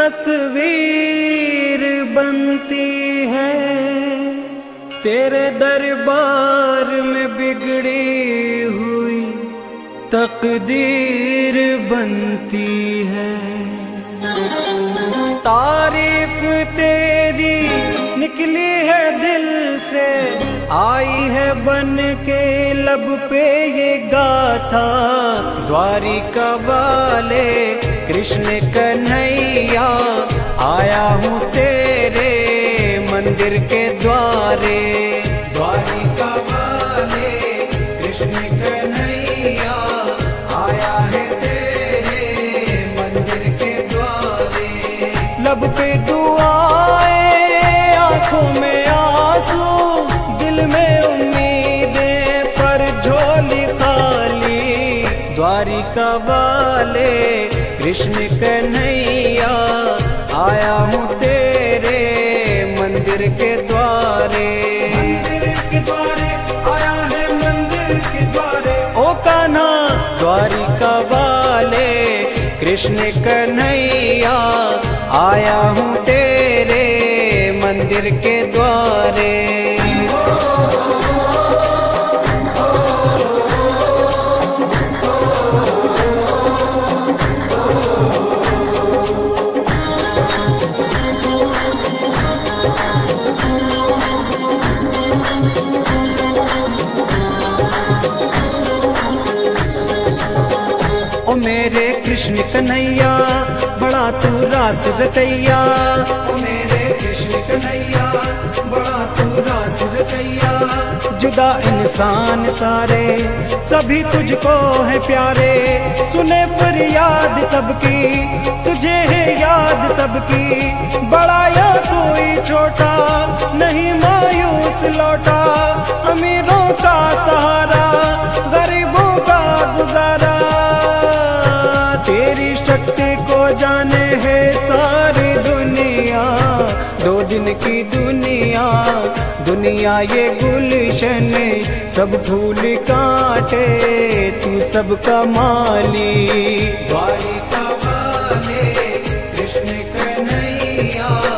तस्वीर बनती है, तेरे दरबार में बिगड़ी हुई तकदीर बनती है। तारीफ तेरी निकली है दिल से, आई है बन के लब पे ये गाथा। द्वारिका वाले कृष्ण कन्हैया, आया हूँ तेरे मंदिर के द्वारे। द्वारिका वाले कृष्ण कन्हैया, आया है तेरे मंदिर के द्वारे। लब पे दुआएं, आंखों में आंसू, दिल में उम्मीदें पर झोली खाली। द्वारिका वाले कृष्ण कन्हैया, आया हूँ तेरे मंदिर के द्वारे। मंदिर के द्वारे आया है, मंदिर के द्वारे। ओ कान्हा द्वारिका वाले कृष्ण कन्हैया, आया हूँ तेरे मंदिर के द्वारे। ओ मेरे कृष्ण कन्हैया, बड़ा तू रास रचैया। ओ मेरे कृष्ण कन्हैया, बड़ा तू रास रचैया। जुदा इंसान सारे सभी तुझको है प्यारे। सुने फरियाद सबकी, तुझे है याद सबकी। बड़ा या कोई छोटा, नहीं मायूस लौटा। अमीरों का सहारा, गरीबों का गुजारा। तेरी शक्ति को जाने है सारी दुनिया। दो दिन की दुनिया, दुनिया ये गुलशन, सब फूल काटे तू सबका माली। द्वारिका वाले कृष्ण कन्हैया,